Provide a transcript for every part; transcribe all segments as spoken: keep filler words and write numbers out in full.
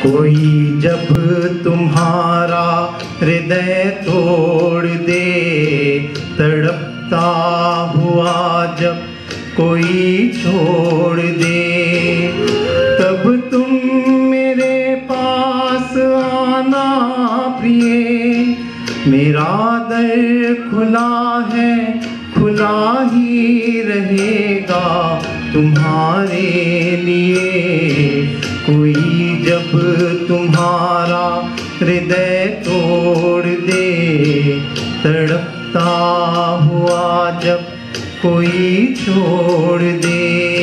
कोई जब तुम्हारा हृदय तोड़ दे, तड़पता हुआ जब कोई छोड़ दे, तब तुम मेरे पास आना प्रिय। मेरा दर खुला है, खुला ही रहेगा तुम्हारे लिए। कोई जब तुम्हारा हृदय तोड़ दे, तड़पता हुआ जब कोई छोड़ दे।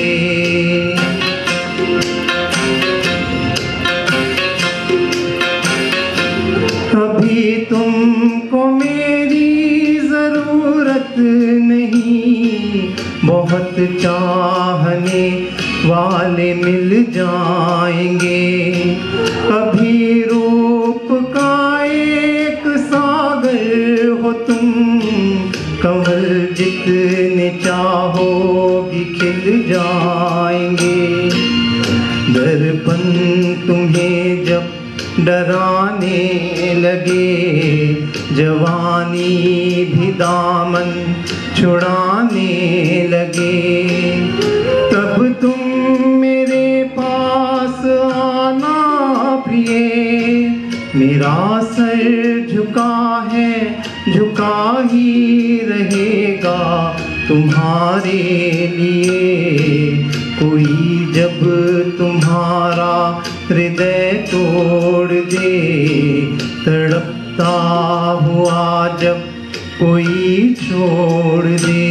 अभी तुमको मेरी जरूरत नहीं, बहुत चाहने वाले मिल जाएंगे। अभी रूप का एक सागर हो तुम, कमल जितने चाहोगी खिल जाएंगे। दर्पण तुम्हें जब डराने लगे, जवानी भी दामन छुड़ाने लगे, तब तुम मेरे पास आना प्रिय। मेरा सर झुका है, झुका ही रहेगा तुम्हारे लिए। कोई जब तुम्हारा हृदय तोड़ दे, तड़पता हुआ जब कोई छोड़ दे।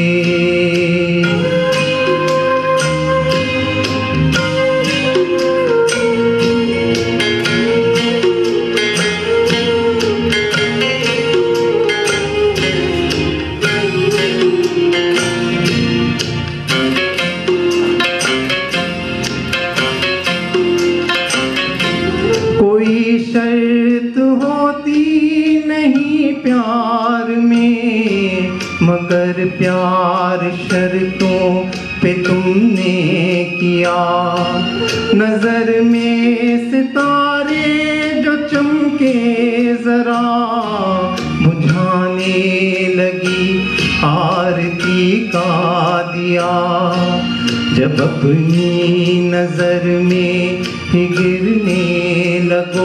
कोई शर्त होती नहीं प्यार में, मगर प्यार शर्तों पे तुमने किया। नजर में सितारे जो चमके जरा, बुझाने लगी आरती का दिया। जब अपनी नजर में ही गिरने लगो,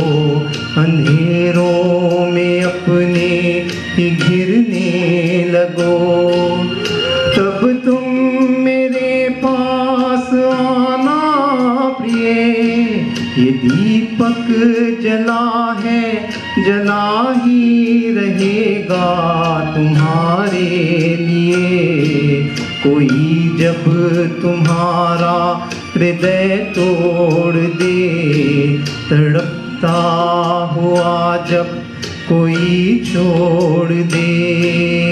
अंधेरों में अपने ही घिरने लगो, तब तुम मेरे पास आना प्रिय। ये दीपक जला है, जला ही रहेगा तुम्हारे लिए। कोई जब तुम्हारा हृदय तोड़ दे, तड़पता हुआ जब कोई छोड़ दे।